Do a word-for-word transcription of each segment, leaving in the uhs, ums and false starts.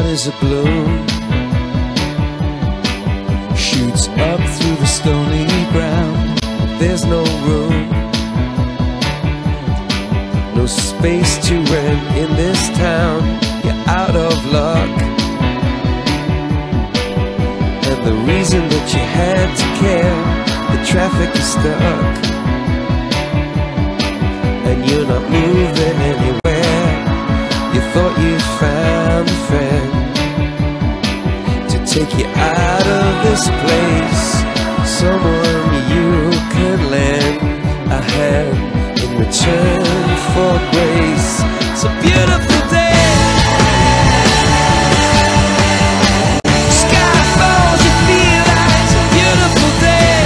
is a bloom, shoots up through the stony ground. There's no room, no space to rent in this town. You're out of luck, and the reason that you had to care, the traffic is stuck, and you're not moving anywhere. You thought you found a friend to take you out of this place, someone you can lend a hand in return for grace. It's a beautiful day. Sky falls, you feel like it's a beautiful day.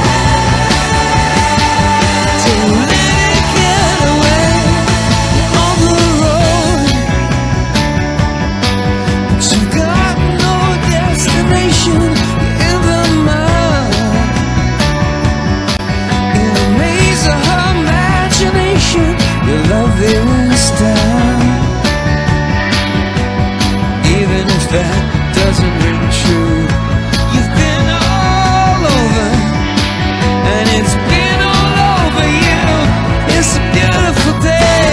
To let it get away on the road, but you got no destination. You're in the mud, in the maze of her imagination. Your love is down, even if that doesn't ring true. You've been all over, and it's been all over you. It's a beautiful day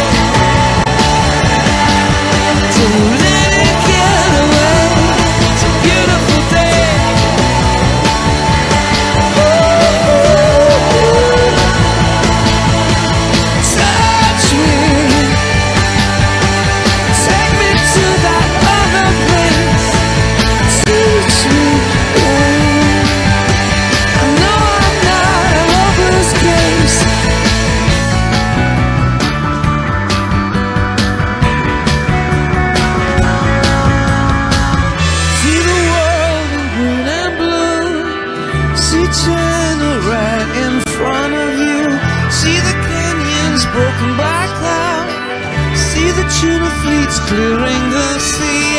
to let it get away. It's a beautiful day. Touch me, take me to that other place. Teach me, oh, I know I'm not a hopeless case. See the world in green and blue, see China right in front of you, see the canyons broken by cloud, see the tuna fleets clearing the sea.